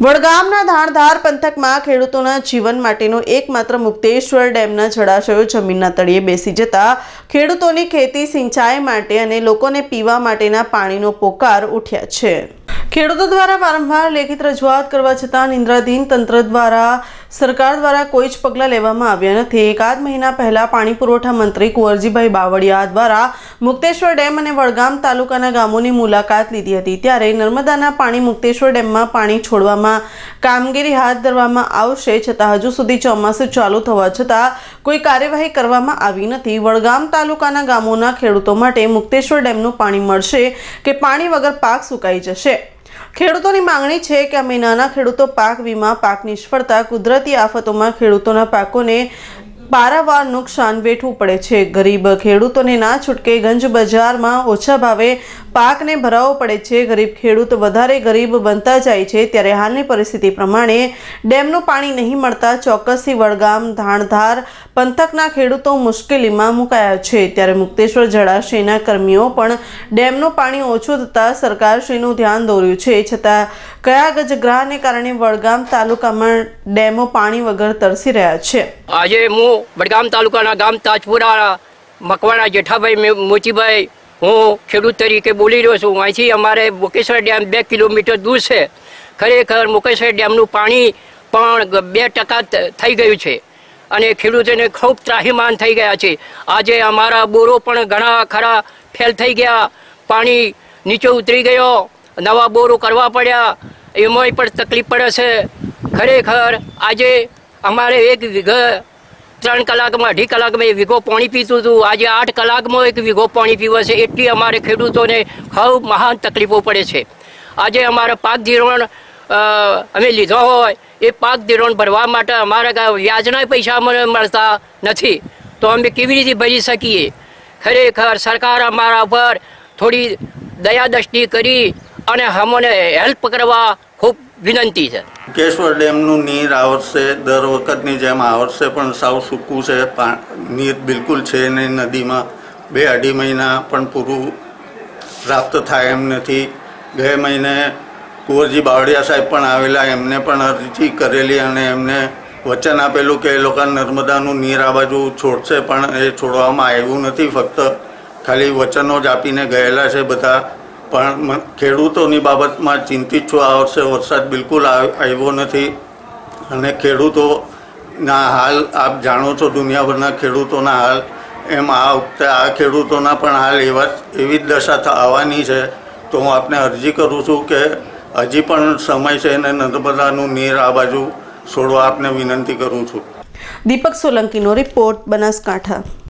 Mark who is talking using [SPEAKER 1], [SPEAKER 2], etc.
[SPEAKER 1] વડગામના ધાણધાર પંથકમાં ખેડૂતોના જીવન માટેનો એકમાત્ર મુક્તેશ્વર ડેમના જળાશયો જમીનના તળિયે બેસી જતા ખેડૂતોની ખેતી સિંચાઈ માટે અને લોકોને પીવા માટેના પાણીનો પોકાર ઉઠ્યા છે। ખેડૂતો દ્વારા વારંવાર લેખિત રજૂઆત કરવા છતાં નિંદ્રાધીન તંત્ર દ્વારા સરકાર દ્વારા કોઈ જ પગલાં લેવામાં આવ્યા નથી। એકાદ મહિના પહેલા પાણી પુરવઠા મંત્રી કુંવરજીભાઈ બાવળિયા દ્વારા મુક્તેશ્વર ડેમ અને વડગામ તાલુકાના ગામોની મુલાકાત લીધી હતી। ત્યારે નર્મદાના પાણી મુક્તેશ્વર ડેમમાં પાણી છોડવામાં કામગીરી હાથ ધરવામાં આવશે, છતાં હજુ સુધી ચોમાસું ચાલુ થવા છતાં કોઈ કાર્યવાહી કરવામાં આવી નથી। વડગામ તાલુકાના ગામોના ખેડૂતો માટે મુક્તેશ્વર ડેમનું પાણી મળશે કે પાણી વગર પાક સુકાઈ જશે? ખેડૂતોની માંગણી છે કે અમે નાના ખેડૂતો પાક વીમા, પાક નિષ્ફળતા, કુદરતી આફતોમાં ખેડૂતોના પાકોને પારાવાર નુકસાન વેઠવું પડે છે। ગરીબ ખેડૂતોને ના છૂટકે ગંજ બજારમાં ઓછા ભાવે પાકને ભરાવવો પડે છે। ગરીબ ખેડૂત વધારે ગરીબ બનતા જાય છે। ત્યારે હાલની પરિસ્થિતિ પ્રમાણે ડેમનું પાણી નહીં મળતા ચોક્કસથી વડગામ ધાણધાર પંથકના ખેડૂતો મુશ્કેલીમાં મુકાયા છે। ત્યારે મુક્તેશ્વર જળાશયના કર્મીઓ પણ ડેમનું પાણી ઓછું થતાં સરકારશ્રીનું ધ્યાન દોર્યું છે, છતાં કયા ગજગ્રહને કારણે વડગામ તાલુકામાં ડેમો પાણી વગર તરસી રહ્યા છે।
[SPEAKER 2] આજે હું વડગામ તાલુકાના ગામ તાજપુરા મકવાણા જેઠાભાઈ મોચીભાઈ હું ખેડૂત તરીકે બોલી રહ્યો છું। અહીંથી અમારે મુકેશ્વર ડેમ 2 કિલોમીટર દૂર છે। ખરેખર મુકેશ્વર ડેમનું પાણી પણ 2% થઈ ગયું છે અને ખેડૂતોને ખૂબ ત્રાહિમાન થઈ ગયા છે। આજે અમારા બોરો પણ ઘણા ખરા ફેલ થઈ ગયા, પાણી નીચે ઉતરી ગયો, નવા બોરો કરવા પડ્યા, એમાંય પણ તકલીફ પડે છે। ખરેખર આજે અમારે 1 વીઘા 3 કલાકમાં 2.5 કલાકમાં 1 વીઘો પાણી પીતું હતું, આજે 8 કલાકમાં 1 વીઘો પાણી પીવે છે। એટલી અમારે ખેડૂતોને ખૂબ મહાન તકલીફો પડે છે। આજે અમારા પાક ધિરાણ અમે લીધો હોય એ પાક ધિરાણ ભરવા માટે અમારા વ્યાજના પૈસા અમને મળતા નથી, તો અમે કેવી રીતે ભરી શકીએ? ખરેખર સરકાર અમારા પર થોડી દયા દ્રષ્ટિ કરી અને અમને હેલ્પ કરવા ખૂબ વિનંતી છે।
[SPEAKER 3] મુક્તેશ્વર ડેમનું નીર આ વર્ષે દર વખતની જેમ આ વર્ષે પણ સાવ સૂકું છે। નીર બિલકુલ છે નહીં નદીમાં। 2-2.5 મહિના પણ પૂરું પ્રાપ્ત થાય એમ નથી। ગયા મહિને કુંવરજી બાવળિયા સાહેબ પણ આવેલા, એમને પણ અરજી કરેલી અને એમને વચન આપેલું કે એ લોકો નર્મદાનું નીર આ બાજુ છોડશે, પણ એ છોડવામાં આવ્યું નથી। ફક્ત ખાલી વચનો જ આપીને ગયેલા છે બધા। પણ ખેડૂતોની બાબતમાં ચિંતિત છું। આ વર્ષે વરસાદ બિલકુલ આવ્યો નથી અને ખેડૂતોના હાલ આપ જાણો છો, દુનિયાભરના ખેડૂતોના હાલ, એમ આ વખતે આ ખેડૂતોના પણ હાલ એવી જ દશા આવવાની છે। તો હું આપને અરજી કરું છું કે હજી પણ સમય છે અને નર્મદાનું નીર આ બાજુ છોડવા આપને વિનંતી કરું છું।
[SPEAKER 1] દીપક સોલંકીનો રિપોર્ટ, બનાસકાંઠા।